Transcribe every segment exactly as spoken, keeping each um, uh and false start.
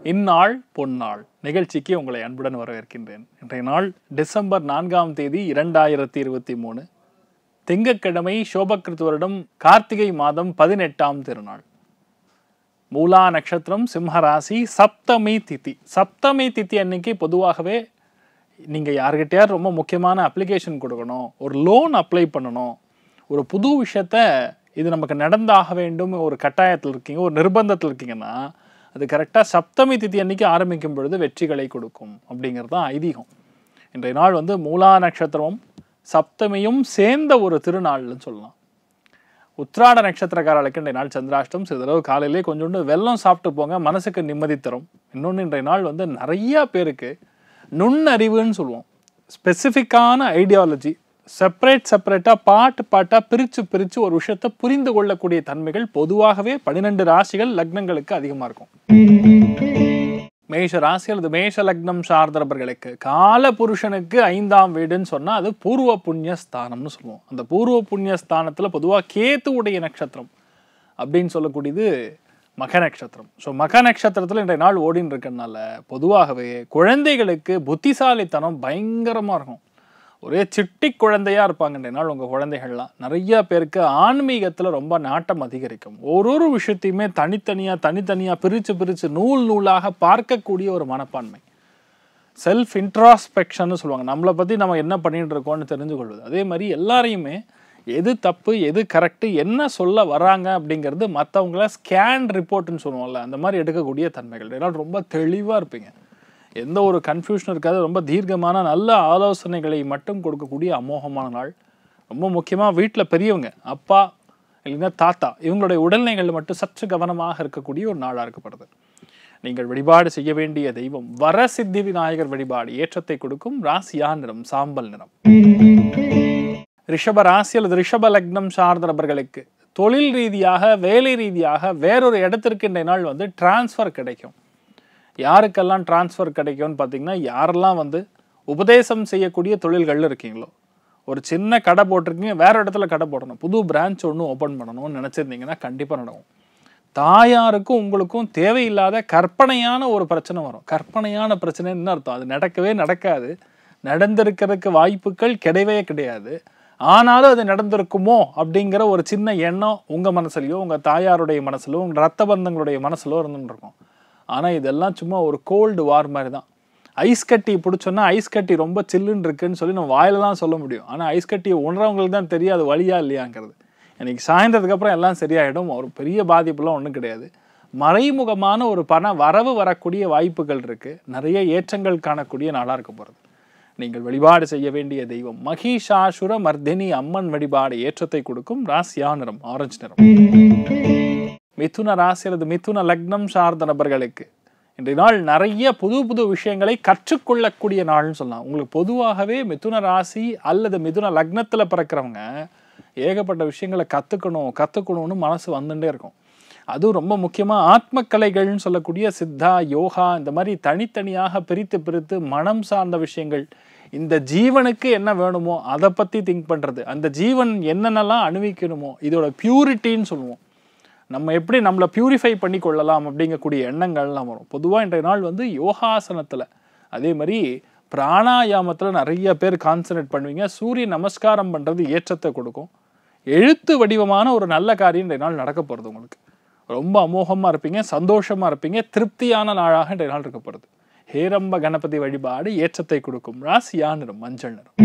இந்நாள் பொன்னாள் நிகழ்ச்சிக்கு உங்களை அன்புடன் வரவேற்கின்றேன். இன்றைய நாள் டிசம்பர் நான்காம் தேதி இரண்டாயிரத்தி இருபத்தி மூணு திங்கட்கிழமை சோபகிருத் வருடம் கார்த்திகை மாதம் பதினெட்டாம் திருநாள். மூலா நட்சத்திரம், சிம்மராசி, சப்தமி திதி. சப்தமி திதி அன்னைக்கு பொதுவாகவே நீங்கள் யார்கிட்டயாவது ரொம்ப முக்கியமான அப்ளிகேஷன் கொடுக்கணும், ஒரு லோன் அப்ளை பண்ணணும், ஒரு புது விஷயத்த இது நமக்கு நடந்தாக வேண்டும், ஒரு கட்டாயத்தில் இருக்கீங்க, ஒரு நிர்பந்தத்தில் இருக்கீங்கன்னா அது கரெக்டாக சப்தமி திதி அன்னைக்கு ஆரம்பிக்கும் பொழுது வெற்றிகளை கொடுக்கும் அப்படிங்கிறது தான் ஐதீகம். இன்றைய நாள் வந்து மூலா நட்சத்திரமும் சப்தமியும் சேர்ந்த ஒரு திருநாள்னு சொல்லலாம். உத்திராட நட்சத்திரக்காரர்களுக்கு இன்றைய நாள் சந்திராஷ்டம். சிறிதளவு காலையிலே கொஞ்சோண்டு வெல்லம் சாப்பிட்டு போங்க, மனசுக்கு நிம்மதி தரும். இன்னொன்று, இன்றைய நாள் வந்து நிறையா பேருக்கு நுண்ணறிவுன்னு சொல்லுவோம், ஸ்பெசிஃபிக்கான ஐடியாலஜி, செப்பரேட் செப்பரேட்டாக பாட்டு பாட்டாக பிரித்து பிரித்து ஒரு விஷயத்தை புரிந்து கொள்ளக்கூடிய தன்மைகள் பொதுவாகவே பன்னிரெண்டு ராசிகள் லக்னங்களுக்கு அதிகமாக இருக்கும். மேஷ ராசி அல்லது மேஷ லக்னம் சார்ந்தவர்களுக்கு கால புருஷனுக்கு ஐந்தாம் வீடுன்னு சொன்னால் அது பூர்வ புண்ணிய ஸ்தானம்னு சொல்லுவோம். அந்த பூர்வ புண்ணிய ஸ்தானத்தில் பொதுவாக கேத்து உடைய நட்சத்திரம் அப்படின்னு சொல்லக்கூடியது மக நட்சத்திரம். ஸோ மக நட்சத்திரத்தில் இன்றைய நாள் ஓடின்னு இருக்கிறதுனால பொதுவாகவே குழந்தைகளுக்கு புத்திசாலித்தனம் பயங்கரமாக இருக்கும். ஒரே சிட்டி குழந்தையாக இருப்பாங்க இன்றைய நாள் உங்கள் குழந்தைகள்லாம். நிறைய பேருக்கு ஆன்மீகத்தில் ரொம்ப நாட்டம் அதிகரிக்கும். ஒரு ஒரு விஷயத்தையுமே தனித்தனியாக தனித்தனியாக பிரித்து பிரித்து நூல் நூலாக பார்க்கக்கூடிய ஒரு மனப்பான்மை, செல்ஃப் இன்ட்ராஸ்பெக்ஷன்னு சொல்லுவாங்க. நம்மளை பற்றி நம்ம என்ன பண்ணிட்டு இருக்கோம்னு தெரிஞ்சு கொள்வது. அதே மாதிரி எல்லாரையுமே எது தப்பு எது கரெக்டு என்ன சொல்ல வராங்க அப்படிங்கிறது மற்றவங்கள ஸ்கேன் ரிப்போர்ட்டுன்னு சொல்லுவோம்ல, அந்த மாதிரி எடுக்கக்கூடிய தன்மைகள். இதனால் ரொம்ப தெளிவாக இருப்பீங்க, எந்த ஒரு கன்ஃபியூஷன் இருக்காது. ரொம்ப தீர்க்கமான நல்ல ஆலோசனைகளை மட்டும் கொடுக்கக்கூடிய அமோகமான நாள். ரொம்ப முக்கியமாக வீட்டில் பெரியவங்க, அப்பா இல்லைன்னா தாத்தா, இவங்களுடைய உடல்நிலைகள் மட்டும் சற்று கவனமாக இருக்கக்கூடிய ஒரு நாளாக இருக்கப்படுது. நீங்கள் வழிபாடு செய்ய வேண்டிய தெய்வம் வரசித்தி விநாயகர் வழிபாடு ஏற்றத்தை கொடுக்கும். ராசியா நிறம் சாம்பல் நிறம். ரிஷப ராசி அல்லது ரிஷப லக்னம் சார்ந்த நபர்களுக்கு தொழில் ரீதியாக வேலை ரீதியாக வேறொரு இடத்திற்கு இன்றைய நாள் வந்து டிரான்ஸ்ஃபர் கிடைக்கும். யாருக்கெல்லாம் டிரான்ஸ்ஃபர் கிடைக்கும்னு பார்த்தீங்கன்னா, யாரெல்லாம் வந்து உபதேசம் செய்யக்கூடிய தொழில்கள் இருக்கீங்களோ, ஒரு சின்ன கடை போட்டிருக்கீங்க, வேற இடத்துல கடை போடணும், புது பிரான்ச் ஒன்று ஓப்பன் பண்ணணும்னு நினச்சிருந்தீங்கன்னா கண்டிப்பாக நடக்கும். தாயாருக்கும் உங்களுக்கும் தேவையில்லாத கற்பனையான ஒரு பிரச்சனை வரும். கற்பனையான பிரச்சனைன்னு அர்த்தம் அது நடக்கவே நடக்காது, நடந்திருக்கிறதுக்கு வாய்ப்புகள் கிடையவே கிடையாது. ஆனாலும் அது நடந்திருக்குமோ அப்படிங்கிற ஒரு சின்ன எண்ணம் உங்கள் மனசுலையோ உங்கள் தாயாருடைய மனசுலோ உங்கள் ரத்த பந்தங்களுடைய மனசுலோ இருந்துன்னு இருக்கும். ஆனால் இதெல்லாம் சும்மா ஒரு கோல்டு வார் மாதிரி தான். ஐஸ் கட்டி பிடிச்சோன்னா ஐஸ் கட்டி ரொம்ப சில்லுன்னு இருக்குன்னு சொல்லி நம்ம வாயில தான் சொல்ல முடியும். ஆனால் ஐஸ் கட்டியை உணர்றவங்களுக்கு தான் தெரியும் அது வழியா இல்லையாங்கிறது. எனக்கு சாயந்தரத்துக்கப்புறம் எல்லாம் சரியாயிடும், ஒரு பெரிய பாதிப்புலாம் ஒன்றும் கிடையாது. மறைமுகமான ஒரு பண வரவு வரக்கூடிய வாய்ப்புகள் இருக்குது. நிறைய ஏற்றங்கள் காணக்கூடிய நாளாக இருக்க போகிறது. நீங்கள் வழிபாடு செய்ய வேண்டிய தெய்வம் மகிஷாசுர மர்தினி அம்மன் வழிபாடு ஏற்றத்தை கொடுக்கும். ராசியா நிறம் ஆரஞ்சு நிறம். மிதுன ராசி அல்லது மிதுன லக்னம் சார்ந்த நபர்களுக்கு இன்றைய நாள் நிறைய புது புது விஷயங்களை கற்றுக்கொள்ளக்கூடிய நாள்னு சொல்லலாம். உங்களுக்கு பொதுவாகவே மிதுன ராசி அல்லது மிதுன லக்னத்தில் பிறக்கிறவங்க ஏகப்பட்ட விஷயங்களை கற்றுக்கணும் கற்றுக்கணும்னு மனசு வந்துட்டே இருக்கும். அதுவும் ரொம்ப முக்கியமாக ஆத்மக்கலைகள்னு சொல்லக்கூடிய சித்தா யோகா இந்த மாதிரி தனித்தனியாக பிரித்து பிரித்து மனம் சார்ந்த விஷயங்கள், இந்த ஜீவனுக்கு என்ன வேணுமோ அதை பற்றி திங்க் பண்ணுறது, அந்த ஜீவன் என்னென்னலாம் அனுபவிக்கணுமோ இதோட பியூரிட்டின்னு சொல்லுவோம். நம்ம எப்படி நம்மளை பியூரிஃபை பண்ணி கொள்ளலாம் அப்படிங்கக்கூடிய எண்ணங்கள்லாம் வரும். பொதுவாக இன்றைய நாள் வந்து யோகாசனத்தில் அதே மாதிரி பிராணாயாமத்தில் நிறைய பேர் கான்சன்ட்ரேட் பண்ணுவீங்க. சூரிய நமஸ்காரம் பண்ணுறது ஏற்றத்தை கொடுக்கும். எழுத்து வடிவமான ஒரு நல்ல காரியம் இன்றைய நாள் நடக்க போகிறது. உங்களுக்கு ரொம்ப அமோகமாக இருப்பீங்க, சந்தோஷமாக இருப்பீங்க, திருப்தியான நாளாக இன்றைய நாள் இருக்க போகிறது. ஹேரம்ப கணபதி வழிபாடு ஏற்றத்தை கொடுக்கும். ராசியா நிறம் மஞ்சள் நிறம்.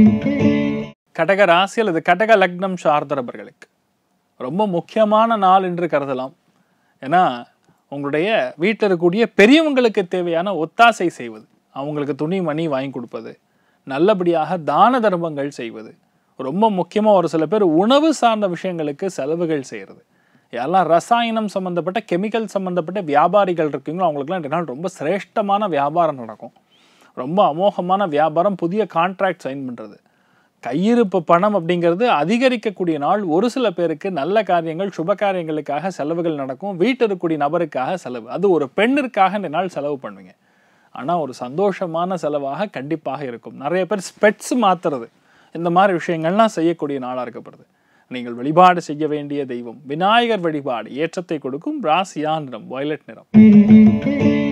கடக ராசி அல்லது கடக லக்னம் சார்ந்தவர்களுக்கு ரொம்ப முக்கியமான நாள் என்று கருதலாம். ஏன்னா உங்களுடைய வீட்டில் இருக்கக்கூடிய பெரியவங்களுக்கு தேவையான ஒத்தாசை செய்வது, அவங்களுக்கு துணி மணி வாங்கி கொடுப்பது, நல்லபடியாக தான தர்மங்கள் செய்வது, ரொம்ப முக்கியமாக ஒரு சில பேர் உணவு சார்ந்த விஷயங்களுக்கு செலவுகள் செய்கிறது. யாரெல்லாம் ரசாயனம் சம்மந்தப்பட்ட கெமிக்கல் சம்மந்தப்பட்ட வியாபாரிகள் இருக்கீங்களோ அவங்களுக்குலாம் இந்த நாள் ரொம்ப சிரேஷ்டமான வியாபாரம் நடக்கும். ரொம்ப அமோகமான வியாபாரம், புதிய கான்ட்ராக்ட் சைன் பண்ணுறது, கையிருப்பு பணம் அப்படிங்கிறது அதிகரிக்கக்கூடிய நாள். ஒரு சில பேருக்கு நல்ல காரியங்கள் சுப காரியங்களுக்காக செலவுகள் நடக்கும். வீட்டில் இருக்கக்கூடிய நபருக்காக செலவு, அது ஒரு பெண்ணிற்காக இந்த நாள் செலவு பண்ணுவீங்க. ஆனால் ஒரு சந்தோஷமான செலவாக கண்டிப்பாக இருக்கும். நிறைய பேர் ஸ்பெட்ஸ் மாற்றுறது இந்த மாதிரி விஷயங்கள்லாம் செய்யக்கூடிய நாளாக இருக்கப்படுது. நீங்கள் வழிபாடு செய்ய வேண்டிய தெய்வம் விநாயகர் வழிபாடு ஏற்றத்தை கொடுக்கும். ராசியா நிறம் வயலட் நிறம்.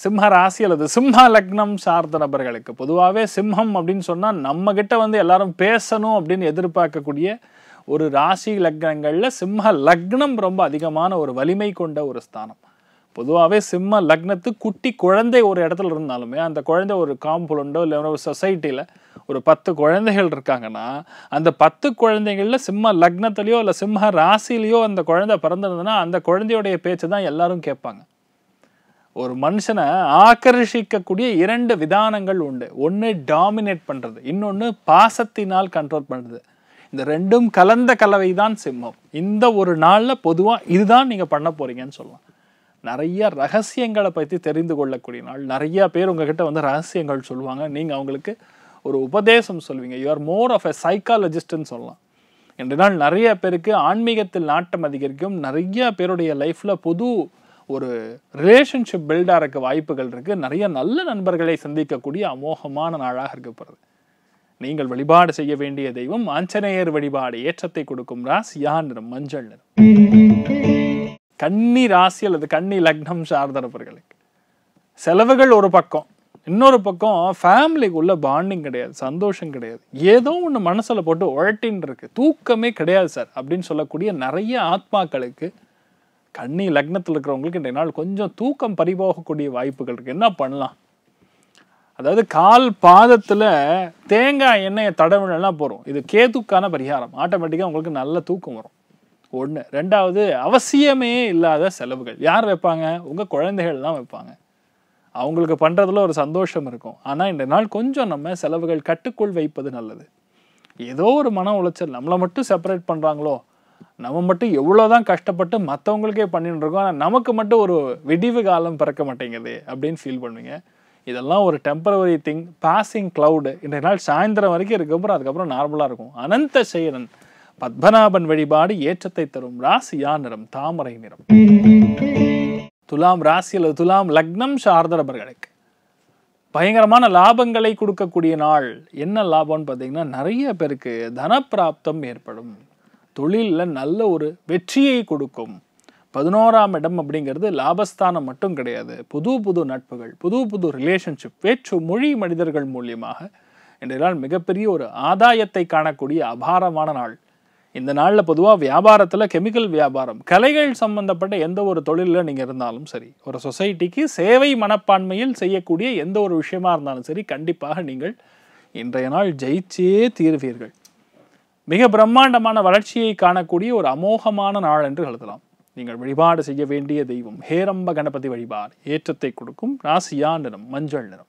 சிம்ம ராசி அல்லது சிம்ம லக்னம் சார்ந்த நபர்களுக்கு பொதுவாகவே சிம்மம் அப்படின்னு சொன்னால் நம்ம கிட்ட வந்து எல்லாரும் பேசணும் அப்படின்னு எதிர்பார்க்கக்கூடிய ஒரு ராசி லக்னங்களில் சிம்ம லக்னம் ரொம்ப அதிகமான ஒரு வலிமை கொண்ட ஒரு ஸ்தானம். பொதுவாகவே சிம்ம லக்னத்து குட்டி குழந்தை ஒரு இடத்துல இருந்தாலுமே அந்த குழந்தை ஒரு காம்பவுண்டோ இல்லை ஒரு சொசைட்டியில் ஒரு பத்து குழந்தைகள் இருக்காங்கன்னா அந்த பத்து குழந்தைகளில் சிம்ம லக்னத்திலையோ இல்லை சிம்ம ராசிலேயோ அந்த குழந்தை பிறந்திருந்ததுன்னா அந்த குழந்தையோடைய பேச்சு தான் எல்லாரும் கேட்பாங்க. ஒரு மனுஷனை ஆக்கர்ஷிக்கக்கூடிய இரண்டு விதானங்கள் உண்டு. ஒன்று டாமினேட் பண்ணுறது, இன்னொன்று பாசத்தினால் கண்ட்ரோல் பண்ணுறது. இந்த ரெண்டும் கலந்த கலவை தான் சிம்மம். இந்த ஒரு நாளில் பொதுவாக இதுதான் நீங்கள் பண்ண போகிறீங்கன்னு சொல்லலாம். நிறைய ரகசியங்களை பற்றி தெரிந்து கொள்ளக்கூடிய நாள். நிறையா பேர் உங்ககிட்ட வந்து ரகசியங்கள் சொல்லுவாங்க, நீங்கள் அவங்களுக்கு ஒரு உபதேசம் சொல்லுவீங்க. You are more of a சைக்காலஜிஸ்ட்னு சொல்லலாம். இன்றைய நாள் நிறைய பேருக்கு ஆன்மீகத்தில் நாட்டம் அதிகரிக்கும். நிறைய பேருடைய லைஃப்பில் புது ஒரு ரிலேஷன்ஷிப் பில்டாக இருக்க வாய்ப்புகள் இருக்குது. நிறைய நல்ல நண்பர்களை சந்திக்கக்கூடிய அமோகமான நாளாக இருக்கப்படுறது. நீங்கள் வழிபாடு செய்ய வேண்டிய தெய்வம் ஆஞ்சநேயர் வழிபாடு. ஏற்றத்தை கொடுக்கும் ராசியா நிறம் மஞ்சள் நிறம். கன்னி ராசி அல்லது கன்னி லக்னம் சார்ந்த நபர்களுக்கு செலவுகள் ஒரு பக்கம், இன்னொரு பக்கம் ஃபேமிலிக்குள்ள பாண்டிங் கிடையாது, சந்தோஷம் கிடையாது, ஏதோ ஒன்று மனசில் போட்டு உழட்டின்னு இருக்கு, தூக்கமே கிடையாது சார் அப்படின்னு சொல்லக்கூடிய நிறைய ஆத்மாக்களுக்கு கன்னி லக்னத்தில் இருக்கிறவங்களுக்கு இன்றைய நாள் கொஞ்சம் தூக்கம் பறிபோகக்கூடிய வாய்ப்புகள் இருக்கு. என்ன பண்ணலாம்? அதாவது கால் பாதத்தில் தேங்காய் எண்ணெயை தடவினா போகிறோம். இது கேதுக்கான பரிகாரம். ஆட்டோமேட்டிக்காக உங்களுக்கு நல்ல தூக்கம் வரும். ஒன்று. ரெண்டாவது, அவசியமே இல்லாத செலவுகள் யார் வைப்பாங்க? உங்கள் குழந்தைகள் தான் வைப்பாங்க. அவங்களுக்கு பண்ணுறதுல ஒரு சந்தோஷம் இருக்கும். ஆனால் இந்த நாள் கொஞ்சம் நம்ம செலவுகள் கட்டுக்குள் வைப்பது நல்லது. ஏதோ ஒரு மன உளைச்சல், நம்மளை மட்டும் செப்பரேட் பண்ணுறாங்களோ, நம்ம மட்டும் எவ்வளோதான் கஷ்டப்பட்டு மற்றவங்களுக்கே பண்ணிட்டு இருக்கோம், ஆனால் நமக்கு மட்டும் ஒரு விடிவு காலம் பிறக்க மாட்டேங்குது அப்படின்னு ஃபீல் பண்ணுவீங்க. இதெல்லாம் ஒரு டெம்பரவரி திங், பாசிங் கிளவுடு. இன்றைய நாள் சாயந்தரம் வரைக்கும் இருக்கப்புறம் அதுக்கப்புறம் நார்மலாக இருக்கும். அனந்த சேரன் பத்மநாபன் வழிபாடு ஏற்றத்தை தரும் ராசியா நிறம் தாமரை நிறம். துலாம் ராசி அல்லது துலாம் லக்னம் சார்ந்த நபர்களுக்கு பயங்கரமான லாபங்களை கொடுக்கக்கூடிய நாள். என்ன லாபம்னு பார்த்தீங்கன்னா, நிறைய பேருக்கு தனப்பிராப்தம் ஏற்படும். தொழிலில் நல்ல ஒரு வெற்றியை கொடுக்கும். பதினோராம் இடம் அப்படிங்கிறது லாபஸ்தானம் மட்டும் கிடையாது. புது புது நட்புகள், புது புது ரிலேஷன்ஷிப், வேற்று மொழி மனிதர்கள் மூலியமாக இன்றைய நாள் மிகப்பெரிய ஒரு ஆதாயத்தை காணக்கூடிய அபாரமான நாள். இந்த நாளில் பொதுவாக வியாபாரத்தில் கெமிக்கல் வியாபாரம், கலைகள் சம்பந்தப்பட்ட எந்த ஒரு தொழிலில் நீங்கள் இருந்தாலும் சரி, ஒரு சொசைட்டிக்கு சேவை மனப்பான்மையில் செய்யக்கூடிய எந்த ஒரு விஷயமா இருந்தாலும் சரி, கண்டிப்பாக நீங்கள் இன்றைய நாள் ஜெயிச்சே தீர்வீர்கள். மிக பிரம்மாண்டமான வளர்ச்சியை காணக்கூடிய ஒரு அமோகமான நாள் என்று எழுதலாம். நீங்கள் வழிபாடு செய்ய வேண்டிய தெய்வம் ஹேரம்ப கணபதி வழிபாடு. ஏற்றத்தை கொடுக்கும் ராசியா நிறம் மஞ்சள் நிறம்.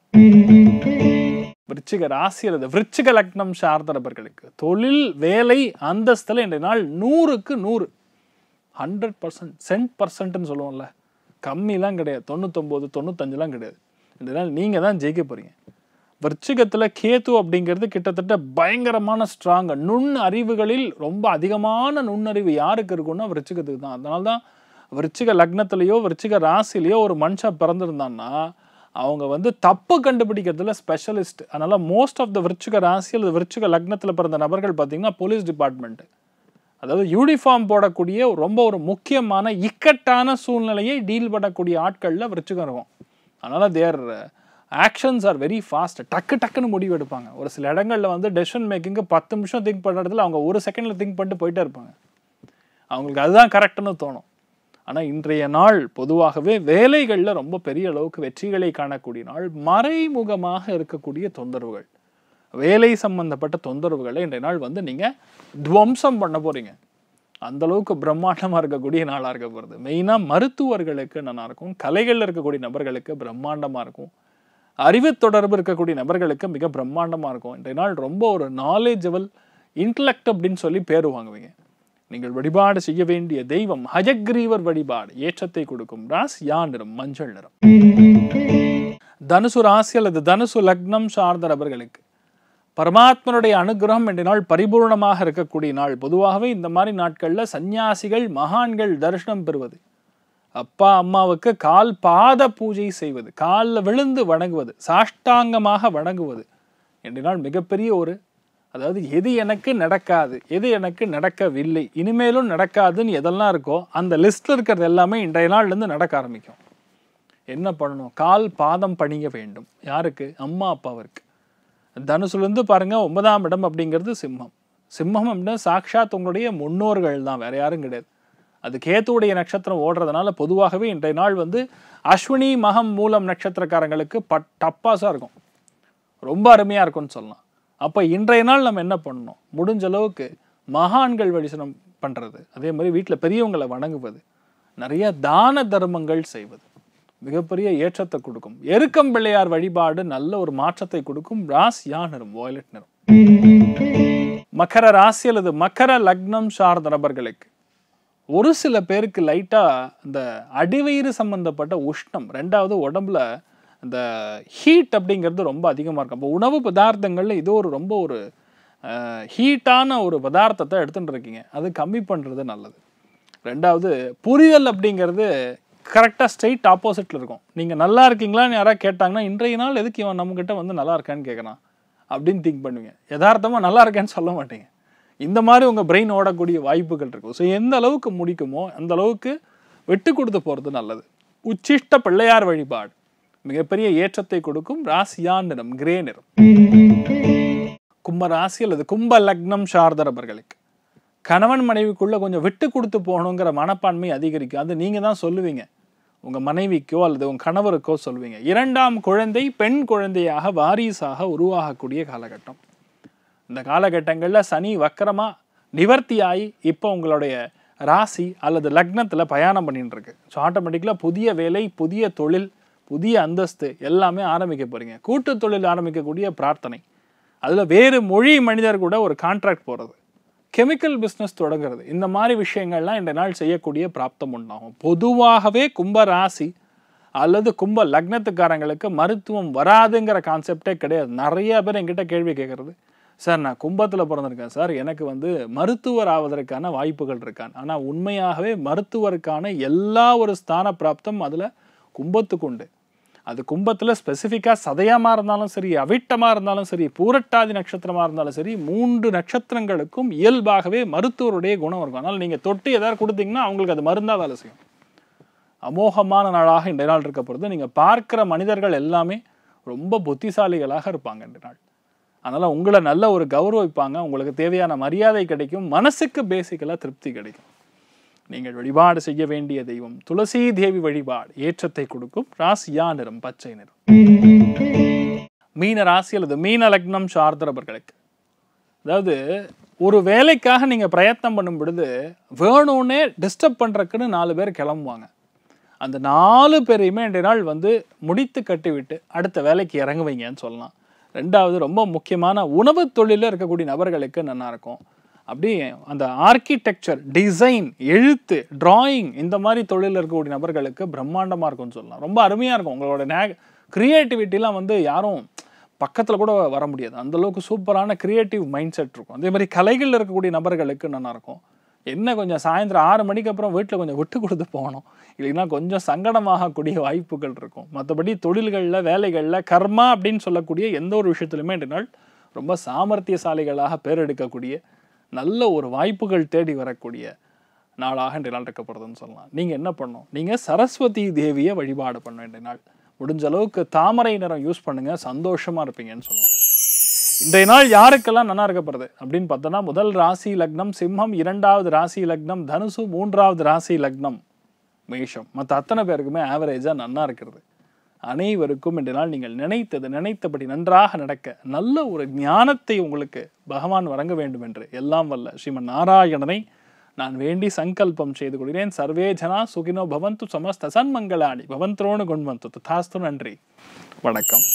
விருச்சிக ராசி அல்லது விருச்சிக லக்னம் சார்ந்த நபர்களுக்கு தொழில், வேலை, அந்தஸ்தில் இன்றைய நாள் நூறுக்கு நூறு, ஹண்ட்ரட் பர்சன்ட் சென்ட் பர்சன்ட்னு சொல்லுவோம்ல, கம்மிலாம் கிடையாது. தொண்ணூத்தொம்பது தொண்ணூத்தஞ்சுலாம் கிடையாது. இன்றைய நாள் நீங்கள் தான் ஜெயிக்க போறீங்க. விருச்சிகத்தில் கேது அப்படிங்கிறது கிட்டத்தட்ட பயங்கரமான ஸ்ட்ராங். நுண் அறிவுகளில் ரொம்ப அதிகமான நுண்ணறிவு யாருக்கு இருக்குன்னா விருச்சிகத்துக்கு தான். அதனால தான் விருச்சிக லக்னத்திலேயோ விருச்சிக ராசிலேயோ ஒரு மனுஷன் பிறந்திருந்தான்னா அவங்க வந்து தப்பு கண்டுபிடிக்கிறதுல ஸ்பெஷலிஸ்ட். அதனால மோஸ்ட் ஆஃப் த விருச்சிக ராசி அல்லது விருச்சிக லக்னத்தில் பிறந்த நபர்கள் பார்த்தீங்கன்னா போலீஸ் டிபார்ட்மெண்ட்டு, அதாவது யூனிஃபார்ம் போடக்கூடிய ரொம்ப ஒரு முக்கியமான இக்கட்டான சூழ்நிலையை டீல் பண்ணக்கூடிய ஆட்களில் விருச்சிகம் இருக்கும். அதனால their actions are very fast. டக்கு டக்குன்னு முடிவு எடுப்பாங்க. ஒரு சில இடங்களில் வந்து டெசிஷன் மேக்கிங்கு பத்து நிமிஷம் திங்க் பண்ணுறதுல அவங்க ஒரு செகண்டில் திங்க் பண்ணிட்டு போயிட்டே இருப்பாங்க. அவங்களுக்கு அதுதான் கரெக்டுன்னு தோணும். ஆனால் இன்றைய நாள் பொதுவாகவே வேலைகளில் ரொம்ப பெரிய அளவுக்கு வெற்றிகளை காணக்கூடிய நாள். மறைமுகமாக இருக்கக்கூடிய தொந்தரவுகள், வேலை சம்பந்தப்பட்ட தொந்தரவுகளை இன்றைய நாள் வந்து நீங்கள் துவம்சம் பண்ண போகிறீங்க. அந்தளவுக்கு பிரம்மாண்டமாக இருக்கக்கூடிய நாளாக இருக்க போகிறது. மெயினாக மருத்துவர்களுக்கு நல்லா இருக்கும். கலைகளில் இருக்கக்கூடிய நபர்களுக்கு பிரம்மாண்டமாக இருக்கும். அறிவு தொடர்பு இருக்கக்கூடிய நபர்களுக்கு மிக பிரம்மாண்டமாக இருக்கும். இன்றைய நாள் ரொம்ப ஒரு நாலேஜபிள், இன்டலெக்ட் அப்படின்னு சொல்லி பேர் வாங்குவீங்க. நீங்கள் வழிபாடு செய்ய வேண்டிய தெய்வம் ஹயக்ரீவர் வழிபாடு. ஏற்றத்தை கொடுக்கும் ராசியா நிறம் மஞ்சள் நிறம். தனுசு ராசி அல்லது தனுசு லக்னம் சார்ந்த நபர்களுக்கு பரமாத்மனுடைய அனுகிரகம் இன்றைய நாள் பரிபூர்ணமாக இருக்கக்கூடிய நாள். பொதுவாகவே இந்த மாதிரி நாட்களில் சன்னியாசிகள், மகான்கள் தரிசனம் பெறுவது, அப்பா அம்மாவுக்கு கால் பாத பூஜை செய்வது, காலில் விழுந்து வணங்குவது, சாஷ்டாங்கமாக வணங்குவது இன்றைய நாள் மிகப்பெரிய ஒரு, அதாவது எது எனக்கு நடக்காது, எது எனக்கு நடக்கவில்லை, இனிமேலும் நடக்காதுன்னு எதெல்லாம் இருக்கோ அந்த லிஸ்ட்டில் இருக்கிறது எல்லாமே இன்றைய நாள்லேருந்து நடக்க ஆரம்பிக்கும். என்ன பண்ணணும்? கால் பாதம் பணிய வேண்டும். யாருக்கு? அம்மா அப்பாவிற்கு. தனுசுலேருந்து பாருங்க, ஒன்பதாம் இடம் அப்படிங்கிறது சிம்மம். சிம்மம் அப்படின்னா சாக்ஷாத் உங்களுடைய முன்னோர்கள் தான், வேற யாரும் கிடையாது. அது கேத்துடைய நட்சத்திரம் ஓடுறதுனால பொதுவாகவே இன்றைய நாள் வந்து அஸ்வினி மகம் மூலம் நட்சத்திரக்காரங்களுக்கு பட் டப்பாஸாக இருக்கும், ரொம்ப அருமையாக இருக்கும்னு சொல்லலாம். அப்போ இன்றைய நாள் நம்ம என்ன பண்ணணும்? முடிஞ்ச அளவுக்கு மகான்கள் வழிசனம் பண்ணுறது, அதே மாதிரி வீட்டில் பெரியவங்களை வணங்குவது, நிறைய தான தர்மங்கள் செய்வது மிகப்பெரிய ஏற்றத்தை கொடுக்கும். எருக்கம் பிள்ளையார் வழிபாடு நல்ல ஒரு மாற்றத்தை கொடுக்கும். ராசியா நிறம் வயலட் நிறம். மகர ராசி அல்லது மகர லக்னம் சார்ந்த நபர்களுக்கு ஒரு சில பேருக்கு லைட்டா இந்த அடிவயிறு சம்பந்தப்பட்ட உஷ்ணம், ரெண்டாவது உடம்புல இந்த ஹீட் அப்படிங்கிறது ரொம்ப அதிகமாக இருக்கும். அப்போ உணவு பதார்த்தங்கள்ல இது ஒரு ரொம்ப ஒரு ஹீட்டான ஒரு பதார்த்தத்தை எடுத்துட்டு இருக்கீங்க, அது கம்மி பண்ணுறது நல்லது. ரெண்டாவது புரிதல் அப்படிங்கிறது கரெக்டாக ஸ்ட்ரெயிட் ஆப்போசிட்டில் இருக்கும். நீங்கள் நல்லா இருக்கீங்களான்னு யாராவது கேட்டாங்கன்னா இன்றைய நாள் எதுக்கு இவன் நம்மக்கிட்ட வந்து நல்லா இருக்கான்னு கேட்குறான் அப்படின்னு திங்க் பண்ணுவீங்க. யதார்த்தமாக நல்லா இருக்கேன்னு சொல்ல மாட்டீங்க. இந்த மாதிரி உங்கள் பிரெயின் ஓடக்கூடிய வாய்ப்புகள் இருக்கும். ஸோ எந்த அளவுக்கு முடிக்குமோ அந்த அளவுக்கு விட்டு கொடுத்து போகிறது நல்லது. உச்சிஷ்ட பிள்ளையார் வழிபாடு மிகப்பெரிய ஏற்றத்தை கொடுக்கும். ராசியா நிறம் கிரே நிறம். கும்ப ராசி அல்லது கும்ப லக்னம் சார்ந்த நபர்களுக்கு கணவன் மனைவிக்குள்ள கொஞ்சம் விட்டு கொடுத்து போகணுங்கிற மனப்பான்மை அதிகரிக்கும். அது நீங்க தான் சொல்லுவீங்க, உங்க மனைவிக்கோ அல்லது உங்க கணவருக்கோ சொல்லுவீங்க. இரண்டாம் குழந்தை பெண் குழந்தையாக வாரிசாக உருவாகக்கூடிய காலகட்டம். இந்த காலகட்டங்களில் சனி வக்கரமா நிவர்த்தி ஆகி இப்போ உங்களுடைய ராசி அல்லது லக்னத்தில் பயணம் பண்ணிட்டு இருக்கு. ஸோ ஆட்டோமேட்டிக்கலாக புதிய வேலை, புதிய தொழில், புதிய அந்தஸ்து எல்லாமே ஆரம்பிக்க போறீங்க. கூட்டு தொழில் ஆரம்பிக்கக்கூடிய பிரார்த்தனை, அதில் வேறு மொழி மனிதர் கூட ஒரு கான்ட்ராக்ட் போகிறது, கெமிக்கல் பிஸ்னஸ் தொடங்குறது, இந்த மாதிரி விஷயங்கள்லாம் இந்த நாள் செய்யக்கூடிய பிராப்தம் உண்டாகும். பொதுவாகவே கும்ப ராசி அல்லது கும்ப லக்னத்துக்காரங்களுக்கு மருத்துவம் வராதுங்கிற கான்செப்டே கிடையாது. நிறைய பேர் என்கிட்ட கேள்வி கேட்குறது, சார் நான் கும்பத்தில் பிறந்திருக்கேன் சார், எனக்கு வந்து மருத்துவர் ஆவதற்கான வாய்ப்புகள் இருக்கான். ஆனால் உண்மையாகவே மருத்துவருக்கான எல்லா ஒரு ஸ்தான பிராப்தம் அதில் கும்பத்துக்கு உண்டு. அது கும்பத்தில் ஸ்பெசிஃபிக்காக சதயமாக இருந்தாலும் சரி, அவிட்டமாக இருந்தாலும் சரி, பூரட்டாதி நட்சத்திரமாக இருந்தாலும் சரி, மூன்று நட்சத்திரங்களுக்கும் இயல்பாகவே மருத்துவருடைய குணம் இருக்கும். அதனால் நீங்கள் தொட்டு எதாவது கொடுத்தீங்கன்னா அவங்களுக்கு அது மருந்தாக வேலை செய்யும். அமோகமான நாளாக இந்த நாள் இருக்க போகிறது. நீங்கள் பார்க்குற மனிதர்கள் எல்லாமே ரொம்ப புத்திசாலிகளாக இருப்பாங்க இந்த நாள். அதனால் உங்களை நல்ல ஒரு கௌரவிப்பாங்க, உங்களுக்கு தேவையான மரியாதை கிடைக்கும், மனசுக்கு பேசிக்கலாக திருப்தி கிடைக்கும். நீங்கள் வழிபாடு செய்ய வேண்டிய தெய்வம் துளசி தேவி வழிபாடு ஏற்றத்தை கொடுக்கும். ராசியா நிறம் பச்சை நிறம். மீன ராசி அல்லது மீன லக்னம் சார்ந்தவர்களுக்கு, அதாவது ஒரு வேலைக்காக நீங்கள் பிரயத்னம் பண்ணும் பொழுது வேணும்னே டிஸ்டர்ப் பண்ணுறக்குன்னு நாலு பேர் கிளம்புவாங்க. அந்த நாலு பேரையுமே இன்றைய நாள் வந்து முடித்து கட்டிவிட்டு அடுத்த வேலைக்கு இறங்குவீங்கன்னு சொல்லலாம். ரெண்டாவது ரொம்ப முக்கியமான உணவு தொழிலில் இருக்கக்கூடிய நபர்களுக்கு நல்லா இருக்கும். அப்படி அந்த ஆர்கிடெக்சர், டிசைன், எழுத்து, டிராயிங் இந்த மாதிரி தொழிலில் இருக்கக்கூடிய நபர்களுக்கு பிரம்மாண்டமாக இருக்கும்னு சொல்லலாம். ரொம்ப அருமையாக இருக்கும். உங்களோட நே க்ரியேட்டிவிட்டிலாம் வந்து யாரும் பக்கத்தில் கூட வர முடியாது, அந்தளவுக்கு சூப்பரான க்ரியேட்டிவ் மைண்ட் செட் இருக்கும். அதே மாதிரி கலைகளில் இருக்கக்கூடிய நபர்களுக்கு நல்லாயிருக்கும். என்ன கொஞ்சம் சாயந்தரம் ஆறு மணிக்கு அப்புறம் வீட்டில் கொஞ்சம் விட்டு கொடுத்து போகணும், இல்லைன்னா கொஞ்சம் சங்கடமாகக்கூடிய வாய்ப்புகள் இருக்கும். மற்றபடி தொழில்களில், வேலைகளில், கர்மா அப்படின்னு சொல்லக்கூடிய எந்த ஒரு விஷயத்துலையுமே இந்த நாள் ரொம்ப சாமர்த்தியசாலிகளாக பேர் எடுக்கக்கூடிய நல்ல ஒரு வாய்ப்புகள் தேடி வரக்கூடிய நாளாக இன்றைய நாள் இருக்கப்படுறதுன்னு சொல்லலாம். நீங்கள் என்ன பண்ணணும்? நீங்கள் சரஸ்வதி தேவியை வழிபாடு பண்ண வேண்டிய நாள். முடிஞ்ச அளவுக்கு தாமரை நிறம் யூஸ் பண்ணுங்கள், சந்தோஷமாக இருப்பீங்கன்னு சொல்லலாம். இன்றைய நாள் யாருக்கெல்லாம் நல்லா இருக்கப்படுது அப்படின்னு பார்த்தோன்னா, முதல் ராசி லக்னம் சிம்மம், இரண்டாவது ராசி லக்னம் தனுசு, மூன்றாவது ராசி லக்னம் மேஷம். மற்ற அத்தனை பேருக்குமே ஆவரேஜாக நல்லா இருக்கிறது. அனைவருக்கும் இன்றைய நாள் நீங்கள் நினைத்தது நினைத்தபடி நன்றாக நடக்க நல்ல ஒரு ஞானத்தை உங்களுக்கு பகவான் வழங்க வேண்டும் என்று எல்லாம் வல்ல ஸ்ரீமன் நாராயணனை நான் வேண்டி சங்கல்பம் செய்து கொள்கிறேன். சர்வே ஜனா சுகினோ பவந்து, சமஸ்த சன்மங்களாணி பவந்தோனு குண்வந்து. ததாஸ்து. நன்றி, வணக்கம்.